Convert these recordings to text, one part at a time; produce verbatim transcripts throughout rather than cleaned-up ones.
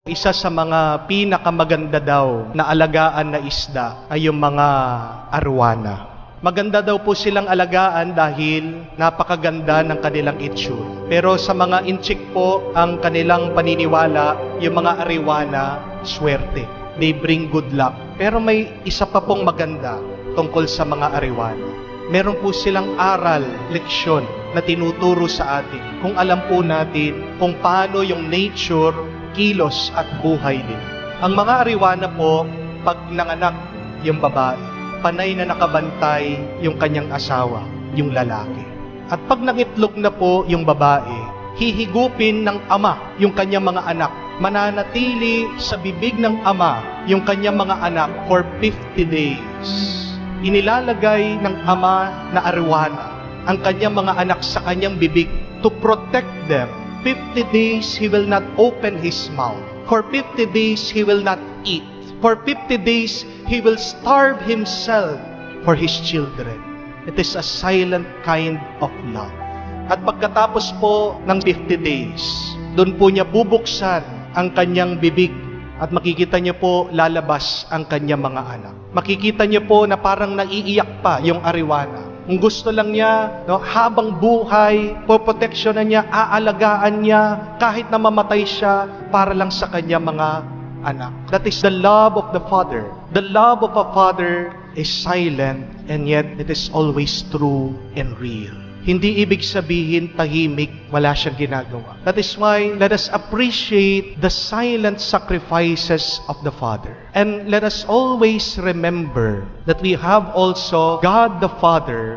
Isa sa mga pinakamaganda daw na alagaan na isda ay yung mga arwana. Maganda daw po silang alagaan dahil napakaganda ng kanilang itsura. Pero sa mga inchik po, ang kanilang paniniwala, yung mga arwana, swerte. They bring good luck. Pero may isa pa pong maganda tungkol sa mga arwana. Meron po silang aral, leksyon na tinuturo sa atin. Kung alam po natin kung paano yung nature, kilos at buhay din. Ang mga ariwana po, pag nanganak yung babae, panay na nakabantay yung kanyang asawa, yung lalaki. At pag nangitlog na po yung babae, hihigupin ng ama yung kanyang mga anak. Mananatili sa bibig ng ama yung kanyang mga anak for fifty days. Inilalagay ng ama na ariwana ang kanyang mga anak sa kanyang bibig to protect them. fifty days, he will not open his mouth. For fifty days, he will not eat. For fifty days, he will starve himself for his children. It is a silent kind of love. At pagkatapos po ng fifty days, doon po niya bubuksan ang kanyang bibig at makikita niyo po lalabas ang kanyang mga anak. Makikita niyo po na parang naiiyak pa yung ariwana. Kung gusto lang niya, no, habang buhay, poproteksyonan niya, aalagaan niya, kahit na mamatay siya, para lang sa kanya mga anak. That is the love of the Father. The love of a Father is silent, and yet it is always true and real. Hindi ibig sabihin tahimik, wala siyang ginagawa. That is why let us appreciate the silent sacrifices of the Father. And let us always remember that we have also God the Father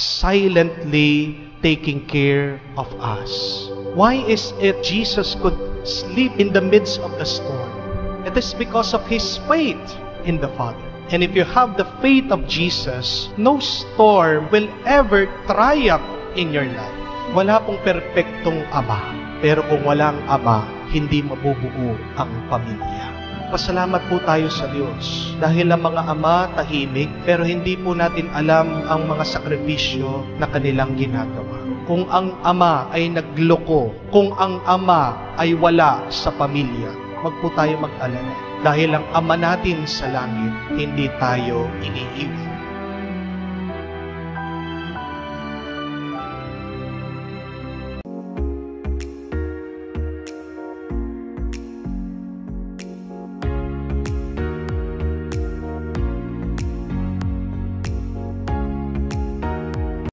silently taking care of us. Why is it Jesus could sleep in the midst of the storm? It is because of His faith in the Father. And if you have the faith of Jesus, no storm will ever triumph in your life. Wala pong perpektong ama. Pero kung walang ama, hindi mabubuo ang pamilya. Pasalamat po tayo sa Diyos. Dahil ang mga ama tahimik, pero hindi po natin alam ang mga sakripisyo na kanilang ginagawa. Kung ang ama ay nagloko, kung ang ama ay wala sa pamilya, wag po tayo mag-alala. Dahil ang ama natin sa langit, hindi tayo iniiwan.